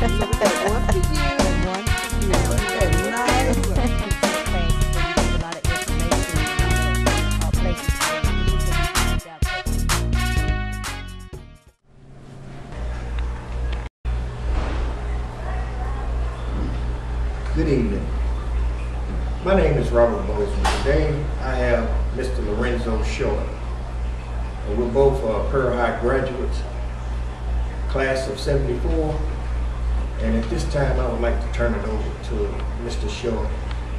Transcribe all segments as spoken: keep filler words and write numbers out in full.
one for you. And one for you. Okay, nice. Thanks. So you give a lot of information and uh, places where you can find out. Good evening. My name is Robert Bozeman. Today I have Mister Lorenzo Short. And we're both uh, Pearl High graduates, class of seventy-four. And at this time I would like to turn it over to Mister Short.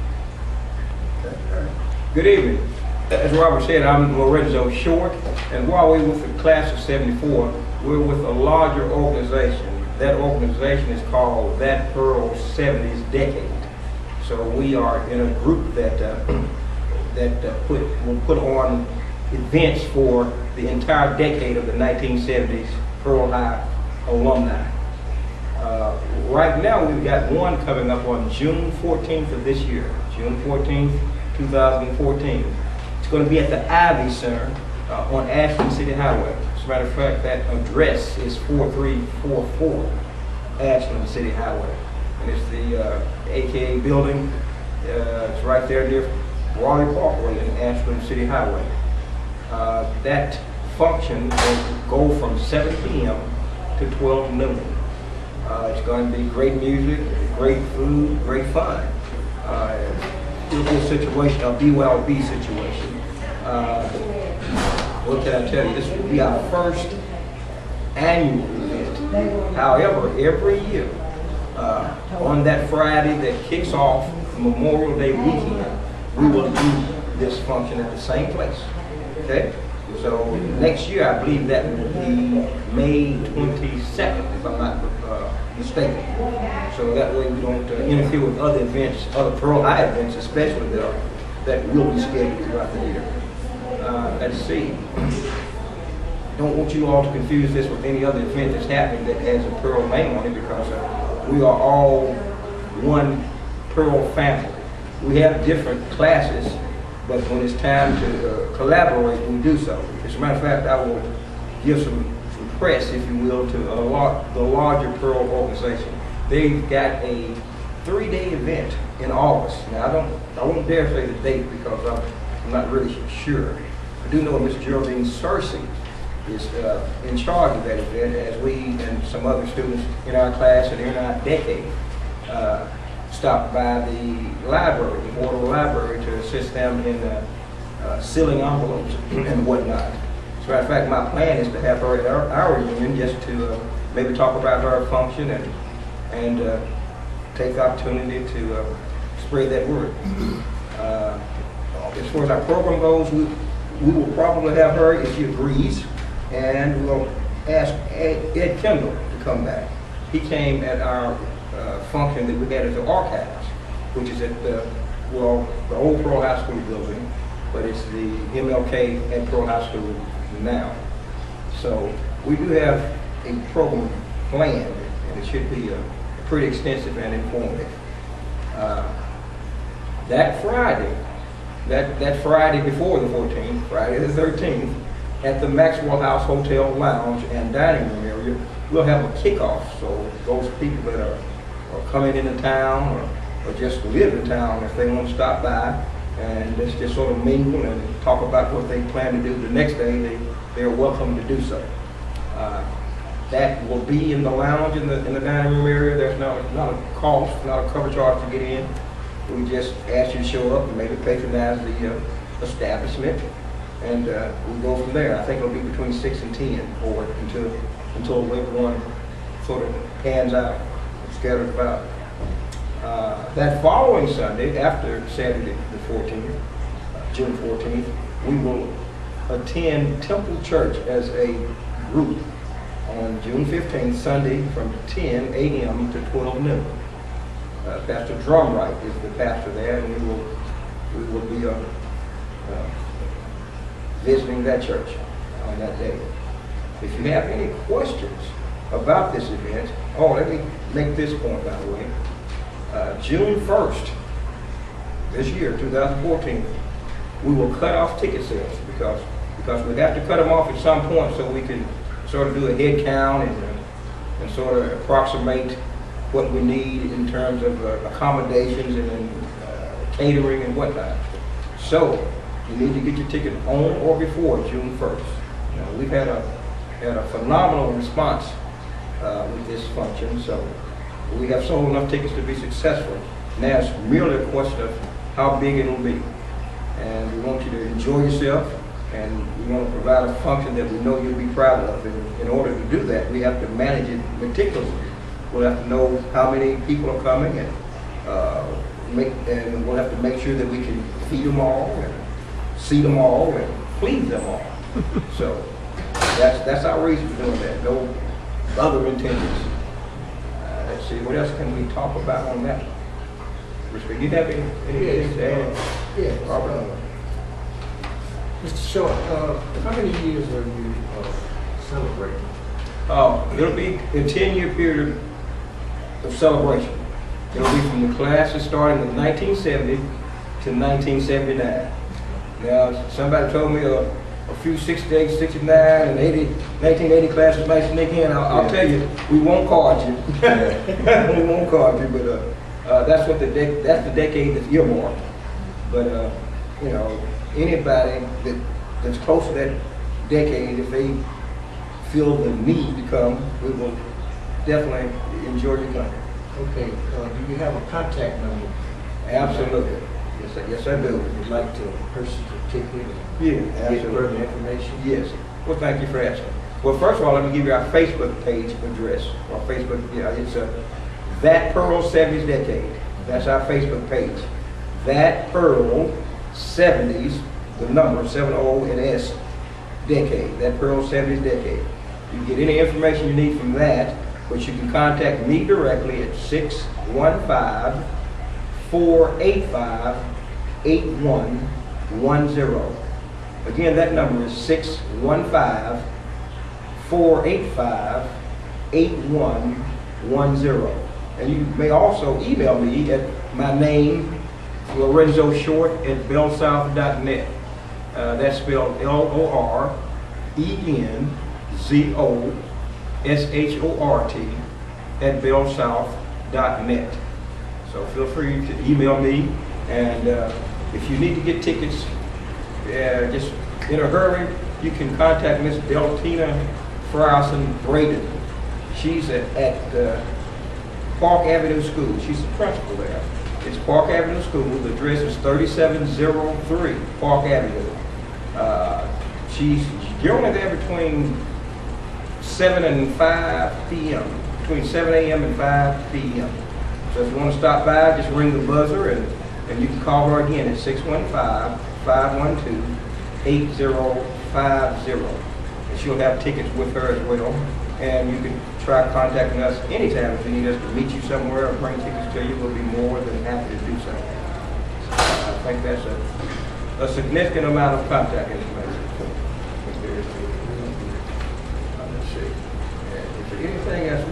Good evening. As Robert said, I'm Lorenzo Short, and while we're with the class of seventy-four, we're with a larger organization. That organization is called That Pearl seventies Decade. So we are in a group that uh, that uh, put will put on events for the entire decade of the nineteen seventies Pearl High alumni. Uh, right now we've got one coming up on June fourteenth of this year, June fourteenth, two thousand fourteen. It's going to be at the Ivy Center uh, on Ashland City Highway. As a matter of fact, that address is four three four four Ashland City Highway. And it's the uh, A K A building. Uh, it's right there near Raleigh Parkway and Ashland City Highway. Uh, that function will go from seven P M to twelve noon. Uh, it's going to be great music, great food, great fun. Uh, it'll be a situation, a B Y O B situation. Uh, what can I tell you? This will be our first annual event. However, every year, uh, on that Friday that kicks off Memorial Day weekend, we will do this function at the same place. Okay? So next year, I believe that will be May twenty-second, if I'm not uh, mistaken. So that way we don't uh, interfere with other events, other Pearl High events especially, that, are, that will be scheduled throughout the year. Uh, let's see. Don't want you all to confuse this with any other event that's happening that has a Pearl name on it, because uh, we are all one Pearl family. We have different classes, but when it's time to uh, collaborate, we do so. As a matter of fact, I will give some, some press, if you will, to a lot, the larger Pearl organization. They've got a three-day event in August. Now, I don't, I won't dare say the date because I'm, I'm not really sure. I do know Miss Geraldine Searcy is uh, in charge of that event, as we and some other students in our class and in our decade uh, stopped by the library, the Board of the Library, to assist them in uh, uh, sealing envelopes and whatnot. As a matter of fact, my plan is to have her at our, our reunion, just to uh, maybe talk about her function and and uh, take the opportunity to uh, spread that word. Uh, as far as our program goes, we, we will probably have her, if she agrees, and we'll ask Ed, Ed Kendall to come back. He came at our uh, function that we had at the archives, which is at the, well, the old Pearl High School building, but it's the M L K at Pearl High School now. So we do have a program planned, and it should be a, pretty extensive and informative. Uh, that Friday, that, that Friday before the fourteenth, Friday the thirteenth, at the Maxwell House Hotel Lounge and Dining Room area, we'll have a kickoff. So those people that are, are coming into town or, or just live in town, if they want to stop by and let's just sort of mingle and talk about what they plan to do the next day, they, they're welcome to do so. Uh, that will be in the lounge in the, in the dining room area. There's not, not a cost, not a cover charge to get in. We just ask you to show up and maybe patronize the uh, establishment. And uh, we'll go from there. I think it'll be between six and ten or until until everyone sort of pans out, scattered about. Uh, that following Sunday, after Saturday the fourteenth, uh, June fourteenth, we will attend Temple Church as a group on June fifteenth, Sunday, from ten A M to twelve noon. Uh, Pastor Drumright is the pastor there, and we will we will be uh, uh, visiting that church on that day. If you have any questions about this event, oh, let me make this point, by the way. Uh, June first, this year, two thousand fourteen, we will cut off ticket sales because because we have to cut them off at some point so we can sort of do a head count and, uh, and sort of approximate what we need in terms of uh, accommodations and uh, catering and whatnot. So you need to get your ticket on or before June first. You know, we've had a had a phenomenal response uh, with this function, so we have sold enough tickets to be successful. Now it's merely a question of how big it will be, and we want you to enjoy yourself, and we want to provide a function that we know you'll be proud of. And in order to do that, we have to manage it meticulously. We'll have to know how many people are coming, and uh, make, and we'll have to make sure that we can feed them all, and see them all, and please them all. So that's that's our reason for doing that. No other intentions. Uh, let's see, what else can we talk about on that? Richard, you have any, anything to add? Yes. Robert? Uh, Mister Short, uh, how many years are you uh, celebrating? Uh, it'll be a ten-year period of celebration. It'll be from the classes starting in nineteen seventy to nineteen seventy-nine. Now, somebody told me a, a few sixty-eight, sixty-nine, and eighty, nineteen eighty classes might sneak in. I'll, I'll Yeah. tell you, we won't card you. We won't card you, but uh, uh, that's what the dec that's the decade that's earmarked. But uh, you know, anybody that that's close to that decade, if they feel the need to come, we will definitely enjoy your company. Okay, uh, do you have a contact number? Absolutely. Yes, I- yes, I do. Would you like to purchase a ticket and Yeah, get further absolutely. information? Yes. Well, thank you for asking. Well, first of all, let me give you our Facebook page address. Our Facebook, yeah, it's a That Pearl seventies Decade. That's our Facebook page. That Pearl seventies, the number seven O and S decade. That Pearl seventies Decade. You can get any information you need from that, but you can contact me directly at six one five, four eight five, eight one one zero. Again, that number is six one five, four eight five, eight one one zero. And you may also email me at my name, Lorenzo Short, at bell south dot net. Uh, that's spelled L O R E N Z O S H O R T at bell south dot net. So feel free to email me, and uh, if you need to get tickets uh, just in a hurry, you can contact Miss Deltina Frierson Braden. She's at, at uh, Park Avenue School. She's the principal there. It's Park Avenue School. The address is thirty-seven oh three Park Avenue. Uh, she's generally there between seven and five P M Between seven A M and five P M So if you want to stop by, just ring the buzzer, and, and you can call her again at six one five, five one two, eight zero five zero. And she'll have tickets with her as well. And you can try contacting us anytime if you need us to meet you somewhere or bring tickets to you. We'll be more than happy to do so. I think that's a, a significant amount of contact information. Let's see. Yeah, is there anything else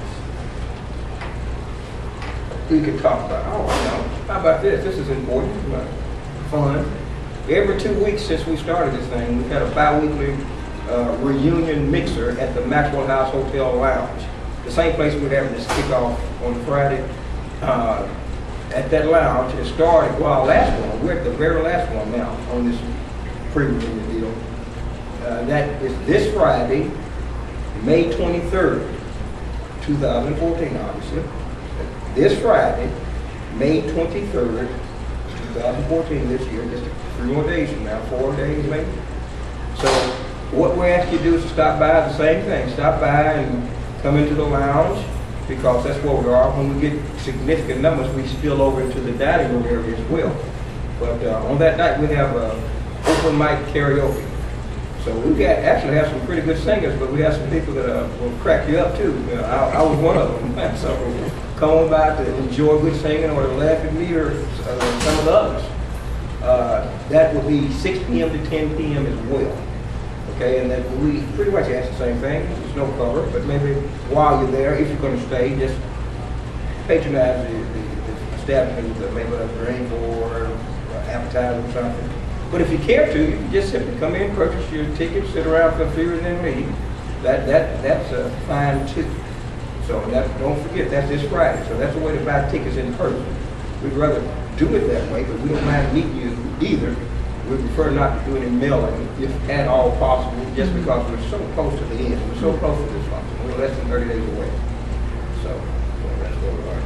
we could talk about? Oh, no. How about this? This is important. Uh, fun. Every two weeks since we started this thing, we've had a bi-weekly uh, reunion mixer at the Maxwell House Hotel Lounge. The same place we're having this kickoff on Friday. Uh, at that lounge, it started, well, our last one, we're at the very last one now on this pre-reunion deal. Uh, that is this Friday, May twenty-third, two thousand fourteen, obviously. This Friday, May twenty-third, two thousand fourteen, this year, just three more days from now, four days maybe. So what we ask you to do is to stop by, the same thing, stop by and come into the lounge, because that's where we are. When we get significant numbers, we spill over into the dining room area as well. But uh, on that night, we have uh, open mic karaoke. So we got actually have some pretty good singers, but we have some people that uh, will crack you up too. You know, I, I was one of them. So come on by to enjoy good singing or to laugh at me or uh, some of the others. Uh, that will be six P M to ten P M as well. Okay, and then we pretty much ask the same thing. There's no cover, but maybe while you're there, if you're going to stay, just patronize the, the, the establishment with maybe a drink or appetizer or something. But if you care to, you can just simply come in, purchase your ticket, sit around for a few, and then leave. That that that's uh, fine too. So that, don't forget, that's this Friday. So that's the way to buy tickets in person. We'd rather do it that way, but we don't mind meeting you either. We prefer not to do any mailing, if at all possible, just because we're so close to the end. We're so close to this function. We're less than thirty days away. So, so that's where we are.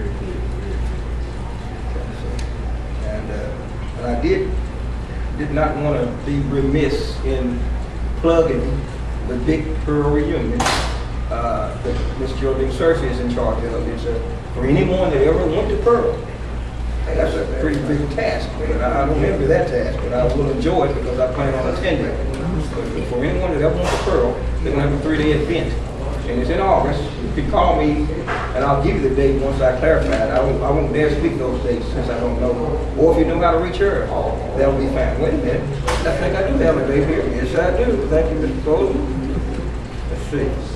And, uh, and I did did not want to be remiss in plugging the Big Pearl reunion uh, that Miss Geraldine Searcy is in charge of. It's a, for anyone that ever went to Pearl. Hey, that's a pretty big task, but I, I don't envy that task, but I will enjoy it because I plan on attending. But for anyone that ever went to Pearl, they're going to have a three-day event. And it's in August. You can call me, and I'll give you the date once I clarify it. I won't, I won't dare speak those dates since I don't know. Or if you know how to reach her, that'll be fine. Wait a minute. I think I do have a date here. Yes, I do. Thank you, Mister Bozeman. Let's see.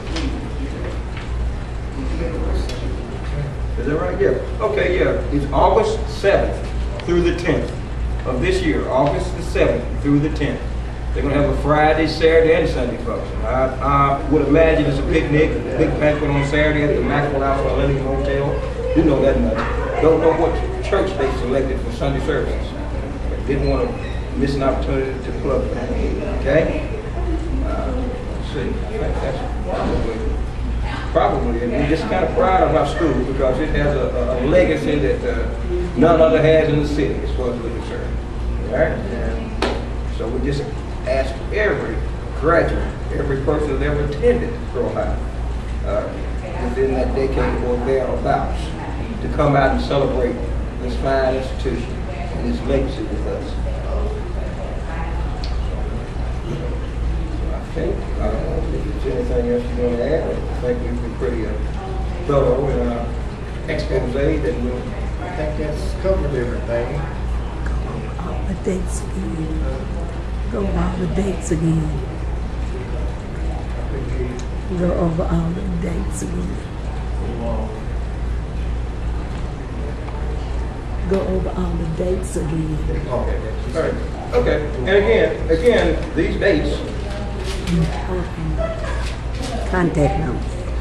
Is that right? Yeah. Okay, yeah. It's August seventh through the tenth of this year. August the seventh through the tenth. They're going to have a Friday, Saturday, and Sunday function. I, I would imagine it's a picnic, a big banquet on Saturday at the Maxwell House or Millennium Hotel. You know that much. Don't know what church they selected for Sunday services. But didn't want to miss an opportunity to plug that. Okay? Uh, let's see. I think that's probably. Probably, and we're just kind of proud of our school because it has a, a, a legacy that uh, none other has in the city as far as we're concerned. All right? And so we just ask every graduate, every person that ever attended Pearl High uh, within that decade or thereabouts to come out and celebrate this fine institution and its legacy with us. I think, I don't know if there's anything else you want to add. I think we've been pretty uh, thorough in our expose that we'll. I think that's covered everything. All the dates again. Go over all the dates again. Go over all the dates again. Go over all the dates again. Okay. All right. Okay. And again, again, these dates. Contact number.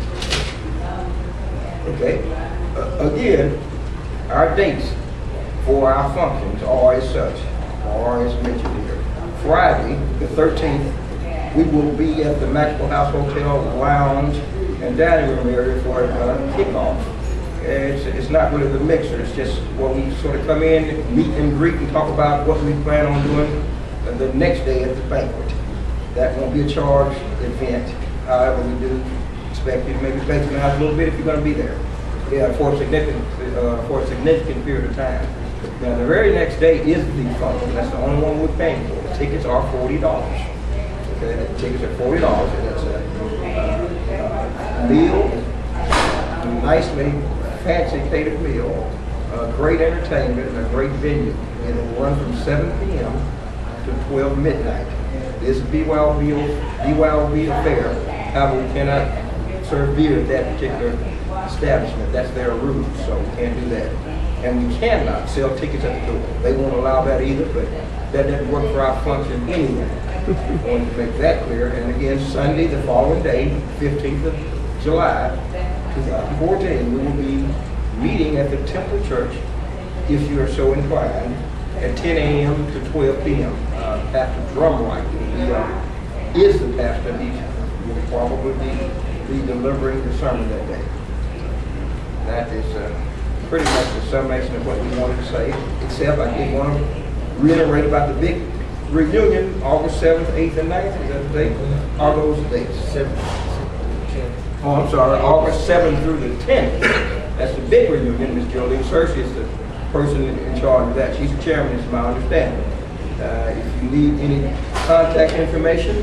Okay. Uh, again, our dates for our functions are as such, are as mentioned here. Friday, the thirteenth, we will be at the Maxwell House Hotel Lounge and Dining Room area for a uh, kickoff. It's, it's not really the mixer, it's just where we sort of come in, meet and greet and talk about what we plan on doing the next day at the banquet. That won't be a charged event. However, we do expect you to maybe patronize a little bit if you're going to be there. Yeah, for a significant uh, for a significant period of time. Now, the very next day is the function. That's the only one we're paying for. The tickets are forty dollars. Okay, the tickets are forty dollars, and that's a uh, uh, meal, a nicely fancy catered meal, uh, great entertainment, and a great venue. And it will run from seven p m to twelve midnight. This is B Y O B affair. However, we cannot serve beer at that particular establishment. That's their rules, so we can't do that. And we cannot sell tickets at the door. They won't allow that either, but that doesn't work for our function anyway. I want to make that clear. And again, Sunday, the following day, fifteenth of July, two thousand fourteen, we will be meeting at the Temple Church, if you are so inclined, at ten a m to twelve p m Uh, Pastor Drumright he, uh, is the pastor. He will probably be, be delivering the sermon that day. That is uh, pretty much the summation of what we wanted to say, except I did want to reiterate about the big reunion, August seventh, eighth, and ninth. Is that the date? Are those dates? seventh. Oh, I'm sorry, August seventh through the tenth. That's the big reunion. Miss Geraldine Searcy is the person in charge of that. She's the chairman, is my understanding. Uh, if you need any contact information,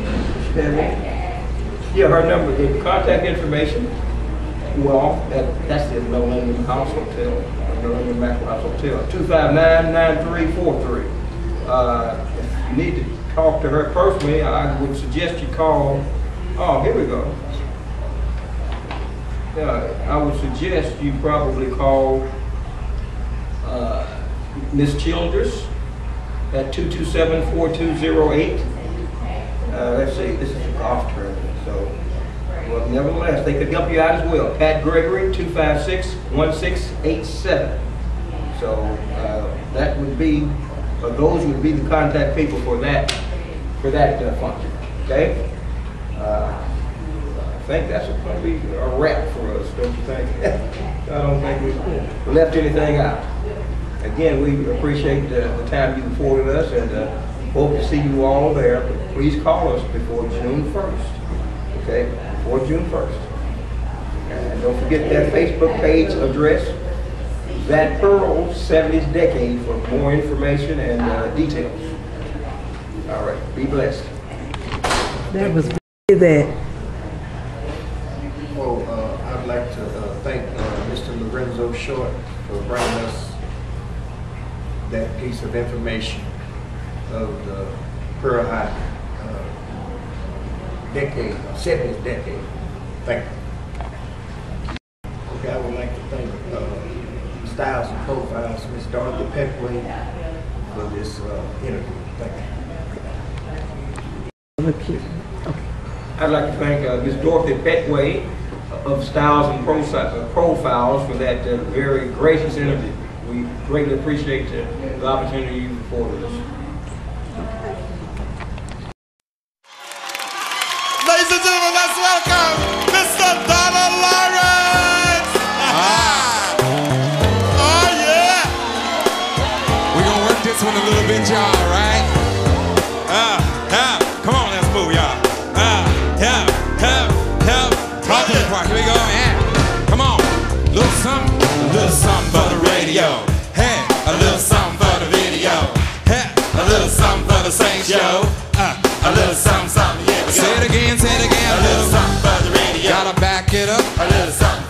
yeah, her number, the contact information, well, that, that's the Millennium House Hotel, Millennium Maxwell House Hotel, two five nine, nine three four three. Uh, if you need to talk to her personally, I would suggest you call, oh, here we go. Yeah, I would suggest you probably call uh, Miss Childress at two two seven, four two zero eight. Uh, let's see, this is a golf tournament, so Well, nevertheless, they could help you out as well. Pat Gregory, two five six, one six eight seven. So uh, that would be, uh, those would be the contact people for that, for that uh, function. Okay? Uh, I think that's going to be a wrap for us, don't you think? I don't think we left anything out. Again, we appreciate the, the time you afforded us, and uh, hope to see you all there. But please call us before June first. Okay? Before June first. And don't forget that Facebook page address, That Pearl seventies Decade, for more information and uh, details. All right. Be blessed. That was that. Well, uh, I'd like to uh, thank uh, Mister Lorenzo Short for bringing us that piece of information of the Pearl High uh, decade, seventies decade. Thank you. Okay, I would like to thank uh, Styles and Profiles, Miss Dorothy Petway, for this uh, interview. Thank you. Okay. I'd like to thank uh, Miz Dorothy Petway of Styles and Profiles for that uh, very gracious interview. We greatly appreciate uh, the opportunity you afforded us. Ladies and gentlemen, let's welcome Mister Donald Lawrence! Ah. Oh yeah! We're gonna work this one a little bit, y'all, right? Ah, yeah. Come on, let's move, y'all. Ah, yeah, yeah, yeah. Talk to the part. Here we go, man. Come on. Little something, a little something for the radio. Hey, a little something for the video. Hey, a little something for the same show. Uh, a little something, something, yeah. Say it again, say it again. A little something for the radio. Gotta back it up. A little something.